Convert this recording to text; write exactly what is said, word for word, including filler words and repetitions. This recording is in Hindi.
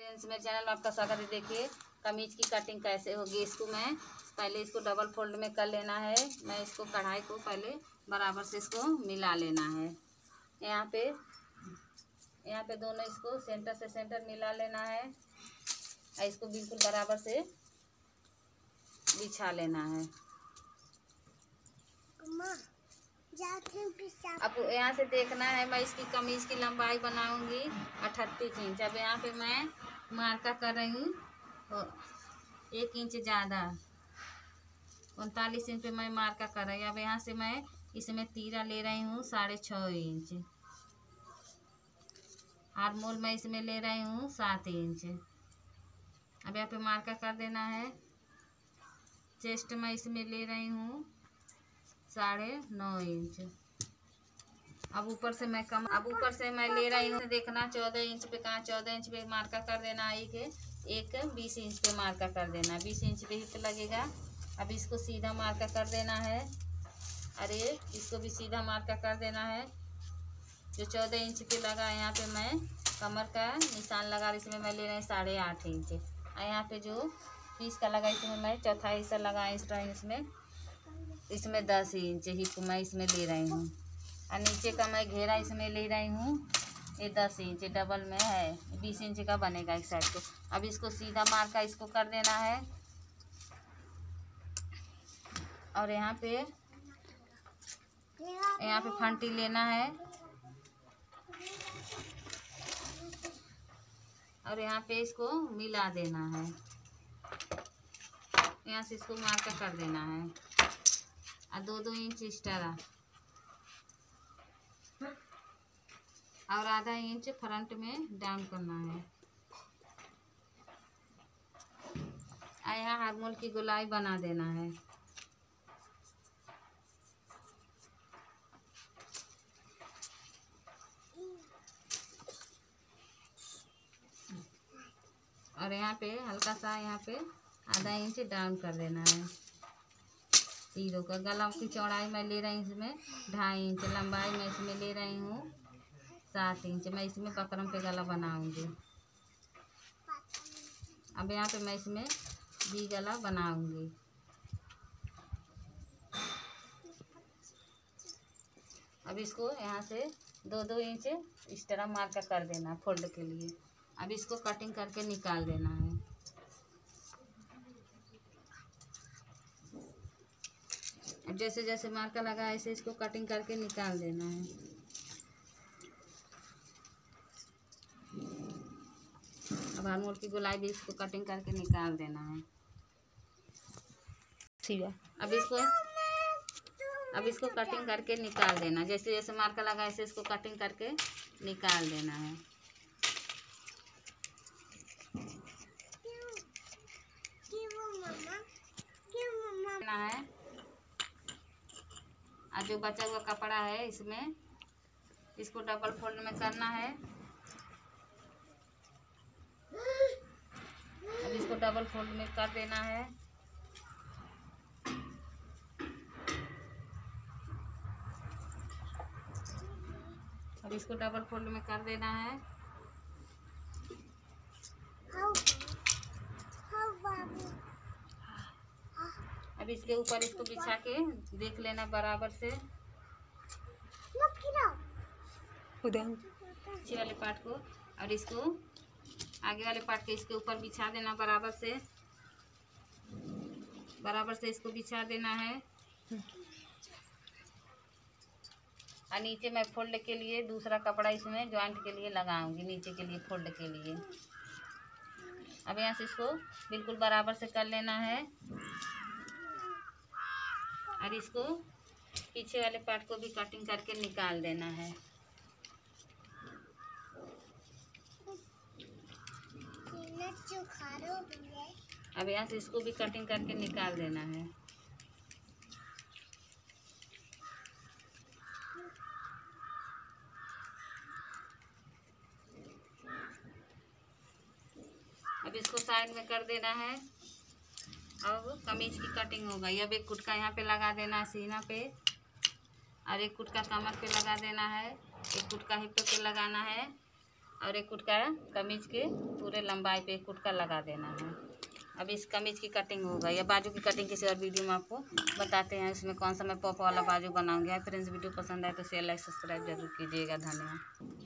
फ्रेंड्स, मेरे चैनल में आपका स्वागत है। देखिए कमीज की कटिंग कैसे होगी। इसको मैं पहले इसको डबल फोल्ड में कर लेना है। मैं इसको कढ़ाई को पहले बराबर से इसको मिला लेना है। यहाँ पे यहाँ पे दोनों इसको सेंटर से सेंटर मिला लेना है और इसको बिल्कुल बराबर से बिछा लेना है। अब यहाँ से देखना है, मैं इसकी कमीज की लंबाई बनाऊंगी अठतीस इंच। अब यहाँ पे मैं मार्का कर रही हूँ एक इंच ज़्यादा, उनतालीस इंच पे मैं मार्का कर रही हूँ। अब यहाँ से मैं इसमें तीरा ले रही हूँ साढ़े छः इंच, आर्मोल मैं इसमें ले रही हूँ सात इंच। अब यहाँ पे मार्का कर देना है। चेस्ट मैं इसमें ले रही हूँ साढ़े नौ इंच। अब ऊपर से मैं कम अब ऊपर से मैं ले रही हूँ, देखना चौदह इंच पे, कहाँ चौदह इंच पे मार्का कर देना। एक एक बीस इंच पे मार्का कर देना, बीस इंच पे हिप लगेगा। अब इसको सीधा मार्का कर देना है। अरे इसको भी सीधा मार्का कर देना है। जो चौदह इंच पे लगा है यहाँ पे मैं कमर का निशान लगा, इसमें मैं ले रही हूँ साढ़े आठ इंच। और यहाँ पे जो पीस का लगा इसमें मैं चौथा हिस्सा लगा एक्स्ट्रा, इसमें इसमें दस इंच हिप मैं इसमें ले रही हूँ। और नीचे का मैं घेरा इसमें ले रही हूँ ये दस इंच, डबल में है, बीस इंच का बनेगा एक साइड को। अब इसको सीधा मार्का इसको कर देना है। और यहाँ पे यहाँ पे फंटी लेना है और यहाँ पे इसको मिला देना है। यहाँ से इसको मार्का कर देना है और दो दो इंच एक्स्ट्रा और आधा इंच फ्रंट में डाउन करना है। और यहाँ आर्मोल की गोलाई बना देना है। और यहाँ पे हल्का सा यहाँ पे आधा इंच डाउन कर देना है। तीरों का गला की चौड़ाई मैं ले रही हूँ इसमें ढाई इंच, लंबाई मैं इसमें ले रही हूँ सात इंच। मैं इसमें बकरम पे गला बनाऊंगी। अब यहाँ पे मैं इसमें भी गला बनाऊंगी। अब इसको यहाँ से दो दो इंच इस तरह मार्का कर देना फोल्ड के लिए। अब इसको कटिंग करके निकाल देना है। अब जैसे जैसे मार्का लगा ऐसे इसको कटिंग करके निकाल देना है। अब आर्मोल की गोलाई भी इसको कटिंग करके निकाल देना है। अब इसको अब इसको कटिंग करके निकाल देना। जैसे जैसे मार्का लगा ऐसे इसको कटिंग करके निकाल देना है। है और जो बचा हुआ कपड़ा है इसमें इसको डबल फोल्ड में करना है। अब इसको डबल फोल्ड में कर देना है। अब इसको डबल फोल्ड में कर देना है। अब इसके ऊपर इसको बिछा के देख लेना बराबर से पीछे वाले पार्ट को, और इसको आगे वाले पार्ट के इसके ऊपर बिछा देना बराबर से बराबर से इसको बिछा देना है। और नीचे मैं फोल्ड के लिए दूसरा कपड़ा इसमें जॉइंट के लिए लगाऊंगी, नीचे के लिए फोल्ड के लिए। अब यहाँ से इसको बिल्कुल बराबर से कर लेना है और इसको पीछे वाले पार्ट को भी कटिंग करके निकाल देना है। अब यहाँ से इसको भी कटिंग करके निकाल देना है। अब इसको साइड में कर देना है। अब कमीज की कटिंग हो गई। अब एक कुटका यहाँ पे लगा देना है सीना पे और एक कुटका कमर पे लगा देना है, एक कुटका हिप पे लगाना है और एक कुटका कमीज के पूरे लंबाई पे एक कुटका लगा देना है। अब इस कमीज की कटिंग हो गई। अब बाजू की कटिंग किसी और वीडियो में आपको बताते हैं, उसमें कौन सा मैं पॉप वाला बाजू बनाऊंगी। फ्रेंड्स वीडियो पसंद आए तो शेयर लाइक सब्सक्राइब जरूर कीजिएगा। धन्यवाद।